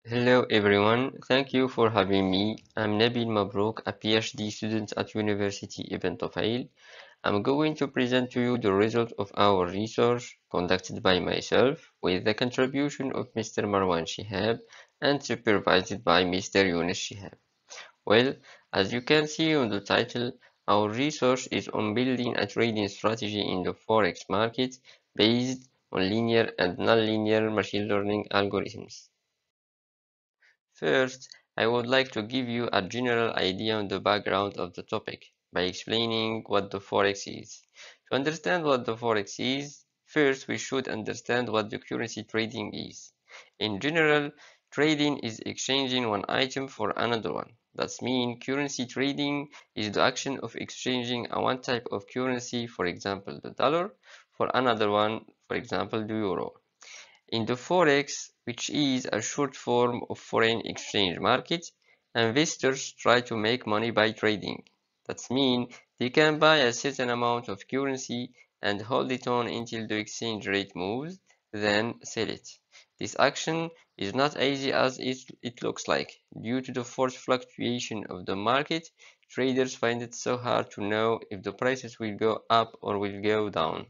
Hello everyone, thank you for having me. I'm Nabil Mabrouk, a PhD student at University Ibn Tufayl. I'm going to present to you the result of our research conducted by myself with the contribution of Mr. Marwan Shihab and supervised by Mr. Yunus Shihab. Well, as you can see on the title, our research is on building a trading strategy in the Forex market based on linear and nonlinear machine learning algorithms. First, I would like to give you a general idea on the background of the topic by explaining what the Forex is. To understand what the Forex is, first we should understand what the currency trading is. In general, trading is exchanging one item for another one. That means currency trading is the action of exchanging a one type of currency, for example the dollar, for another one, for example the euro. In the forex, which is a short form of foreign exchange market, investors try to make money by trading. That means they can buy a certain amount of currency and hold it on until the exchange rate moves, then sell it. This action is not easy as it looks like. Due to the forced fluctuation of the market, traders find it so hard to know if the prices will go up or will go down.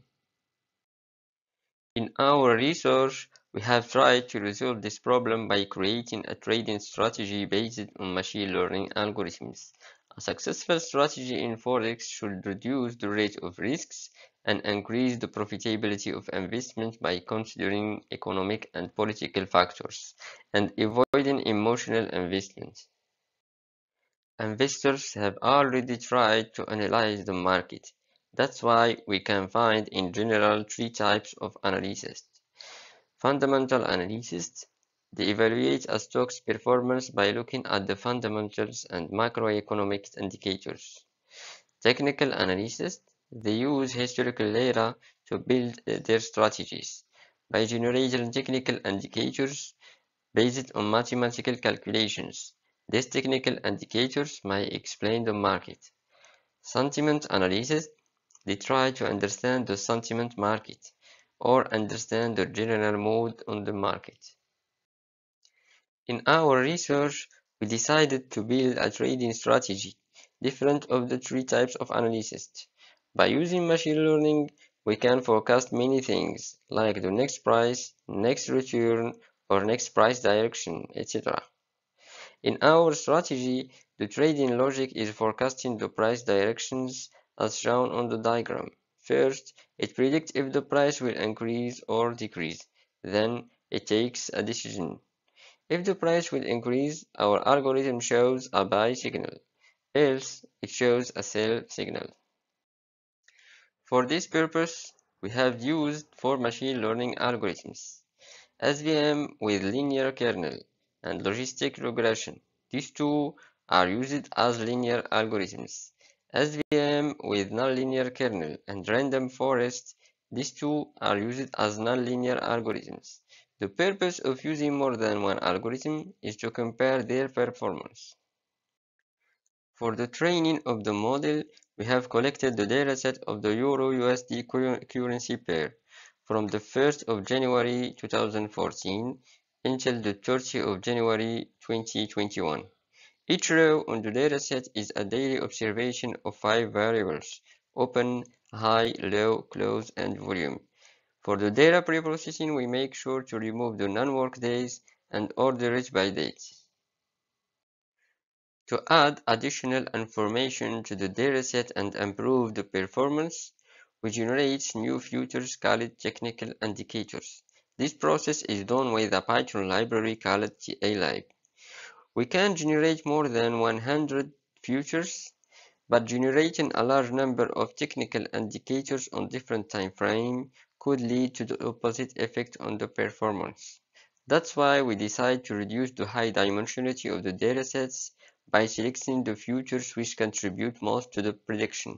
In our research, we have tried to resolve this problem by creating a trading strategy based on machine learning algorithms. A successful strategy in Forex should reduce the rate of risks and increase the profitability of investment by considering economic and political factors and avoiding emotional investment. Investors have already tried to analyze the market. That's why we can find in general three types of analysis. Fundamental analysis: they evaluate a stock's performance by looking at the fundamentals and macroeconomic indicators. Technical analysis: they use historical data to build their strategies by generating technical indicators based on mathematical calculations. These technical indicators may explain the market. Sentiment analysis: they try to understand the sentiment market or understand the general mood on the market. In our research, we decided to build a trading strategy different of the three types of analysis. By using machine learning, we can forecast many things like the next price, next return, or next price direction, etc. In our strategy, the trading logic is forecasting the price directions as shown on the diagram. First, it predicts if the price will increase or decrease. Then, it takes a decision. If the price will increase, our algorithm shows a buy signal, else it shows a sell signal. For this purpose, we have used four machine learning algorithms: SVM with linear kernel and logistic regression. These two are used as linear algorithms. SVM with nonlinear kernel and random forest. These two are used as nonlinear algorithms. The purpose of using more than one algorithm is to compare their performance. For the training of the model, we have collected the dataset of the Euro-USD currency pair from the 1st of January 2014 until the 30th of January 2021. Each row on the dataset is a daily observation of 5 variables: open, high, low, close, and volume. For the data preprocessing, we make sure to remove the non-work days and order it by date. To add additional information to the dataset and improve the performance, we generate new futures called technical indicators. This process is done with a Python library called TALib. We can generate more than 100 futures, but generating a large number of technical indicators on different time frames could lead to the opposite effect on the performance. That's why we decide to reduce the high dimensionality of the datasets by selecting the futures which contribute most to the prediction.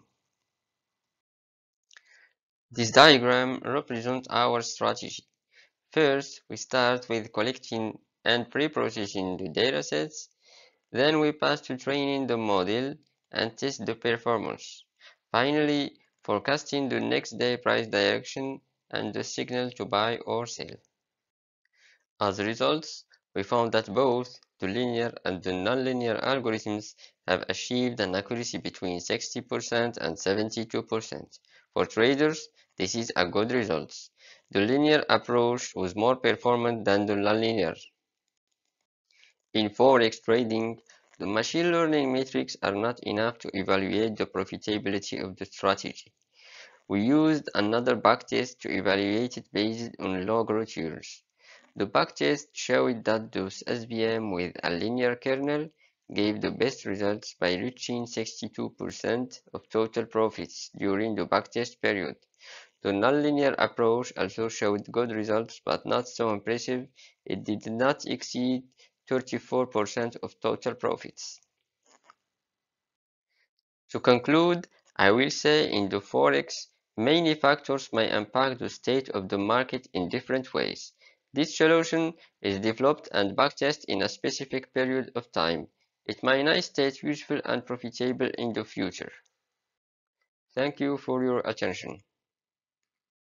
This diagram represents our strategy. First, we start with collecting and pre-processing the datasets. Then we pass to training the model and test the performance. Finally, forecasting the next day price direction and the signal to buy or sell. As a result, we found that both the linear and the nonlinear algorithms have achieved an accuracy between 60% and 72%. For traders, this is a good result. The linear approach was more performant than the nonlinear. In forex trading, the machine learning metrics are not enough to evaluate the profitability of the strategy. We used another backtest to evaluate it based on log growth years. The backtest showed that those SVM with a linear kernel gave the best results by reaching 62% of total profits during the backtest period. The nonlinear approach also showed good results but not so impressive. It did not exceed 34% of total profits. To conclude, I will say in the forex, many factors may impact the state of the market in different ways. This solution is developed and backtested in a specific period of time. It may not stay useful and profitable in the future. Thank you for your attention.